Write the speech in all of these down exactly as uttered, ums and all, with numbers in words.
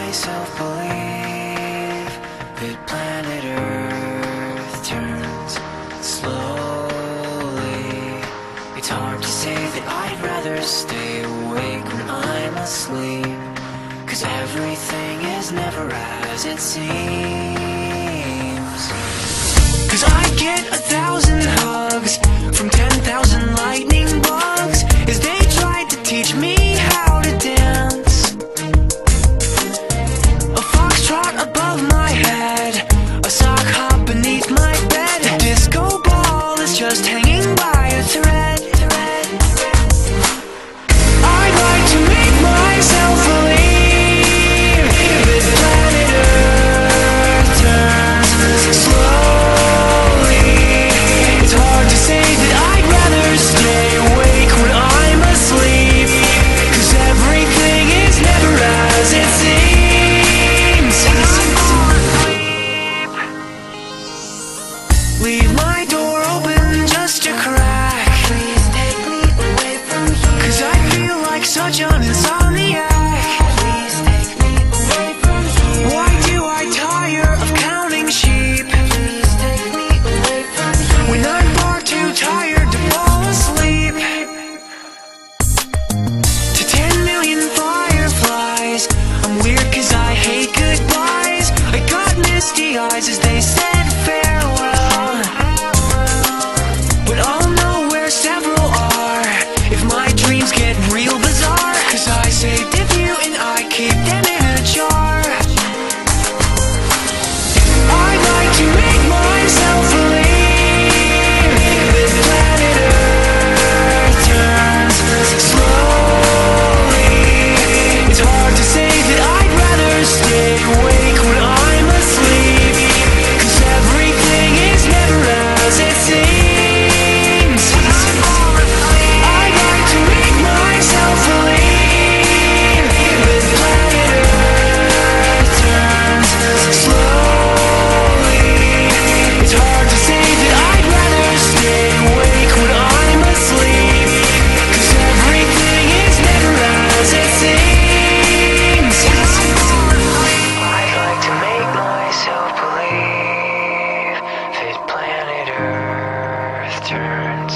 myself believe that planet Earth turns slowly. It's hard to say that I'd rather stay awake when I'm asleep, 'cause everything is never as it seems. 'Cause I get a thousand hugs from ten thousand lightning bugs as they tried to teach me how to dance. A foxtrot above my head, a sock hop beneath my bed. A disco ball is just hanging by a thread. I'd like to make myself believe that planet Earth turns slowly. It's hard to say that I'd rather stay awake when I'm asleep, 'cause everything is never as it seems. Leave my door open just a crack. Please take me away from here, 'cause I feel like such an insomniac. Please take me away from here. Why do I tire of counting sheep? Please take me away from here, when I'm far too tired to fall asleep. To ten million fireflies, I'm weird 'cause I hate goodbyes. I got misty eyes as they said farewell, but I'll know where several are if my dreams get real bizarre, 'cause I saved a few and I keep them in a jar. I'd like to make myself believe that planet Earth turns slowly. It's hard to say that I'd rather stay awake when I'm asleep, 'cause everything is never as it seems. I'd like to make myself believe that planet Earth turns slowly. It's hard to say that I'd rather stay awake when I'm asleep, 'cause everything is never as it seems. I'd like to make myself believe that planet Earth turns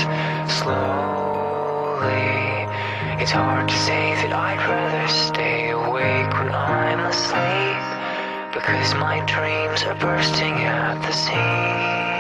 slowly. It's hard to say that I'd rather stay awake when I'm asleep, because my dreams are bursting at the seams.